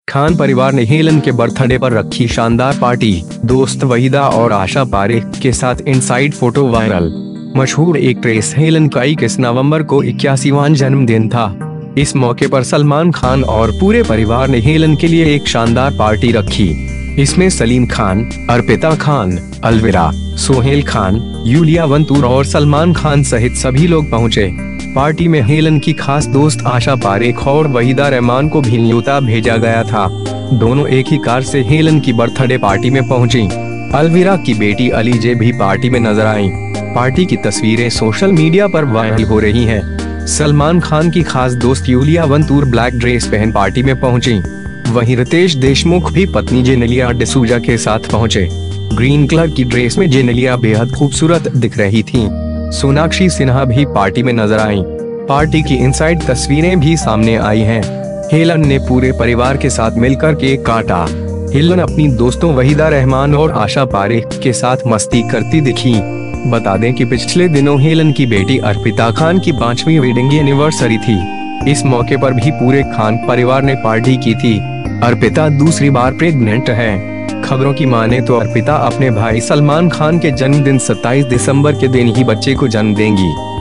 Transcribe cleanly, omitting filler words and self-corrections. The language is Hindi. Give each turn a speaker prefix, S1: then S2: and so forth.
S1: खान परिवार ने हेलन के बर्थडे पर रखी शानदार पार्टी। दोस्त वहीदा और आशा पारेख के साथ इनसाइड फोटो वायरल। मशहूर एक्ट्रेस हेलन का 21 नवंबर को 81वां जन्मदिन था। इस मौके पर सलमान खान और पूरे परिवार ने हेलन के लिए एक शानदार पार्टी रखी। इसमें सलीम खान, अर्पिता खान, अलविरा, सोहेल खान, यूलिया वंतूर और सलमान खान सहित सभी लोग पहुंचे। पार्टी में हेलन की खास दोस्त आशा पारेख और वहीदा रहमान को भी न्योता भेजा गया था। दोनों एक ही कार से हेलन की बर्थडे पार्टी में पहुंची। अलविरा की बेटी अलीजे भी पार्टी में नजर आईं। पार्टी की तस्वीरें सोशल मीडिया पर वायरल हो रही हैं। सलमान खान की खास दोस्त यूलिया वंतूर ब्लैक ड्रेस पहन पार्टी में पहुंची। वहीं रितेश देशमुख भी पत्नी जेनेलिया डिसूजा के साथ पहुंचे। ग्रीन कलर की ड्रेस में जेनेलिया बेहद खूबसूरत दिख रही थीं। सोनाक्षी सिन्हा भी पार्टी में नजर आईं। पार्टी की इनसाइड तस्वीरें भी सामने आई हैं। हेलन ने पूरे परिवार के साथ मिलकर केक काटा। हेलन अपनी दोस्तों वहीदा रहमान और आशा पारेख के साथ मस्ती करती दिखी। बता दें कि पिछले दिनों हेलन की बेटी अर्पिता खान की 5वीं वेडिंग एनिवर्सरी थी। इस मौके पर भी पूरे खान परिवार ने पार्टी की थी। अर्पिता दूसरी बार प्रेग्नेंट है। खबरों की माने तो अर्पिता अपने भाई सलमान खान के जन्मदिन 27 दिसंबर के दिन ही बच्चे को जन्म देंगी।